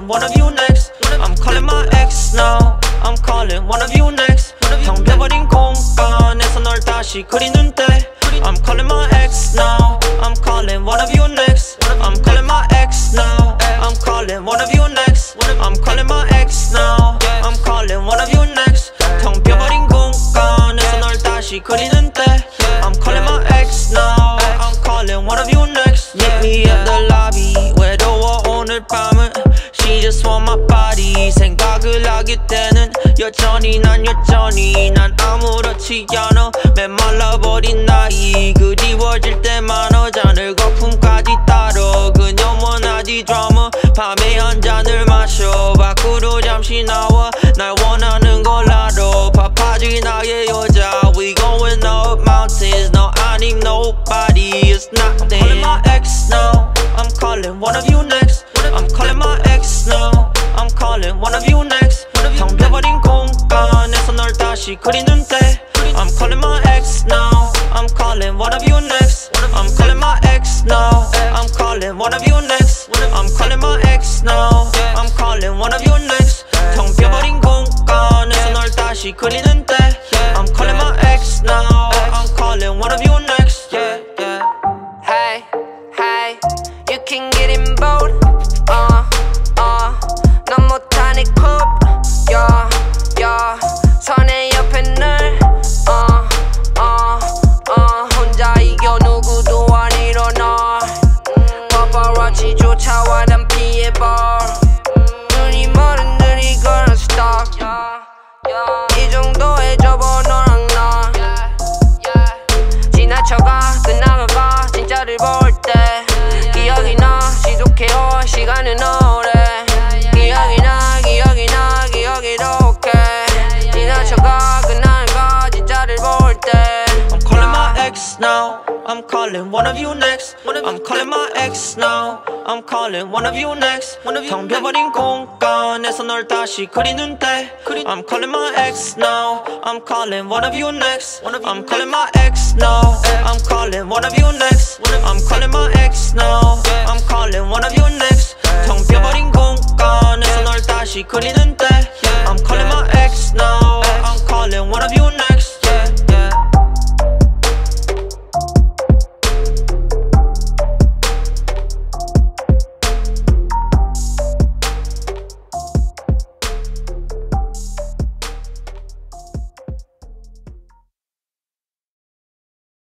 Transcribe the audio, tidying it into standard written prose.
calling one of you next. I'm calling my ex now. I'm calling one of you next. 텅벼버린 공간에서 널 다시 그리는 때 I'm calling my ex now. I'm calling one of you next. I'm calling my ex now. I'm calling one of you next. I'm calling my ex now. I'm calling one of you next. 텅벼버린 공간에서 널 다시 그리는 때 I'm calling my ex now. I'm calling one of you next. Meet me at the lobby. 외로워 오늘 밤은 She just want my body. 생각을 하게 되는 여전히 난 아무렇지 않아. 메말라버린 나이 그리워질 때만 잔을 거품까지 따러 그녀 원하지 드라마. 밤에 한 잔을 마셔 밖으로 잠시 나와 날 원하는 걸 알아. 바빠진 나의 여자. We going up mountains. No I need nobody. It's nothing. I'm calling my ex now. I'm calling one of you next. I'm calling my ex now. I'm calling one of you next. 텅벼버린 공간에서 널 다시 그리는 때 I'm calling my ex now. I'm calling one of you next. I'm calling my ex now. I'm calling one of you next. I'm calling my ex now. I'm calling one of you next. 텅벼버린 공간에서 널 다시 그리는 때 I'm calling my ex now. I'm calling one of you next. Yeah, yeah. Hey, hey, you can get in bold. 넌 못하니 컵. Yeah, yeah. 선의 옆에 늘. 혼자 이겨 누구도 안 일어나. paparazzi 쫓아와 난 피해봐. 눈이 멀은 느리 gonna stop. 이 정도에 접어 너랑 나. 지나쳐가 끝나가 진짜를 볼 때 기억이 나 지독해요 시간은 오래. 기억이 이렇게 지나쳐가 끝나가 진짜를 볼 때 I'm calling my ex now. I'm calling one of you next. I'm calling my ex now. I'm calling one of you next. 텅벼버린 공간에서 널 다시 그리는 때 I'm calling my ex now. I'm calling one of you next. I'm calling my ex now. I'm calling one of you next. I'm calling my ex now. I'm calling one of you next. 텅벼버린 공간에서 널 다시 그리는